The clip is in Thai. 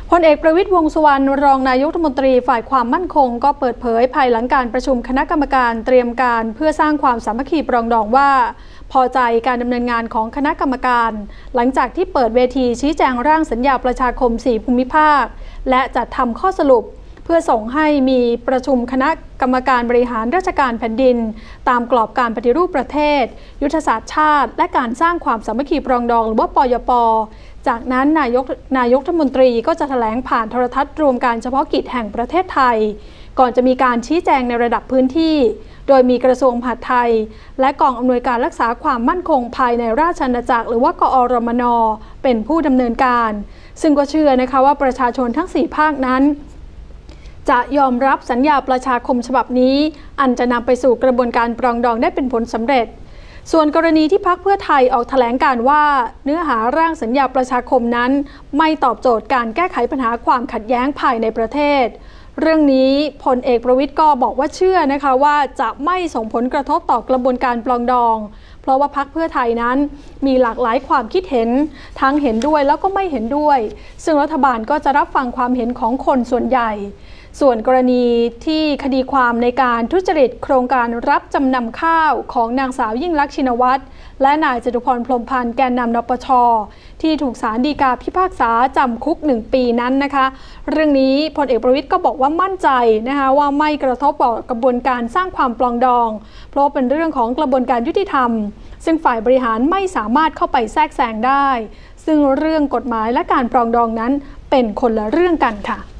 พลเอกประวิตร วงษ์สุวรรณรองนายกรัฐมนตรีฝ่ายความมั่นคงก็เปิดเผยภายหลังการประชุมคณะกรรมการเตรียมการเพื่อสร้างความสามัคคีปรองดองว่าพอใจการดำเนินงานของคณะกรรมการหลังจากที่เปิดเวทีชี้แจงร่างสัญญาประชาคม4ภูมิภาคและจัดทำข้อสรุปเพื่อส่งให้มีประชุมคณะกรรมการบริหารราชการแผ่นดินตามกรอบการปฏิรูปประเทศยุทธศาสตร์ชาติและการสร้างความสามัคคีปรองดองหรือว่าปยป.จากนั้นนายกรัฐมนตรีก็จะแถลงผ่านโทรทัศน์รวมการเฉพาะกิจแห่งประเทศไทยก่อนจะมีการชี้แจงในระดับพื้นที่โดยมีกระทรวงมหาดไทยและกองอำนวยการรักษาความมั่นคงภายในราชอาณาจักรหรือว่ากอรมน.เป็นผู้ดำเนินการซึ่งก็เชื่อนะคะว่าประชาชนทั้ง4ภาคนั้นจะยอมรับสัญญาประชาคมฉบับนี้อันจะนำไปสู่กระบวนการปรองดองได้เป็นผลสำเร็จส่วนกรณีที่พรรคเพื่อไทยออกแถลงการว่าเนื้อหาร่างสัญญาประชาคมนั้นไม่ตอบโจทย์การแก้ไขปัญหาความขัดแย้งภายในประเทศเรื่องนี้พลเอกประวิตรก็บอกว่าเชื่อนะคะว่าจะไม่ส่งผลกระทบต่อกระบวนการปรองดองเพราะว่าพรรคเพื่อไทยนั้นมีหลากหลายความคิดเห็นทั้งเห็นด้วยแล้วก็ไม่เห็นด้วยซึ่งรัฐบาลก็จะรับฟังความเห็นของคนส่วนใหญ่ส่วนกรณีที่คดีความในการทุจริตโครงการรับจำนำข้าวของนางสาวยิ่งลักษณ์ชินวัตรและนายจตุพรพรหมพันธ์แกนนำนปช.ที่ถูกศาลฎีกาพิพากษาจำคุก1 ปีนั้นนะคะเรื่องนี้พลเอกประวิตรก็บอกว่ามั่นใจนะคะว่าไม่กระทบต่อกระบวนการสร้างความปรองดองเพราะเป็นเรื่องของกระบวนการยุติธรรมซึ่งฝ่ายบริหารไม่สามารถเข้าไปแทรกแซงได้ซึ่งเรื่องกฎหมายและการปรองดองนั้นเป็นคนละเรื่องกันค่ะ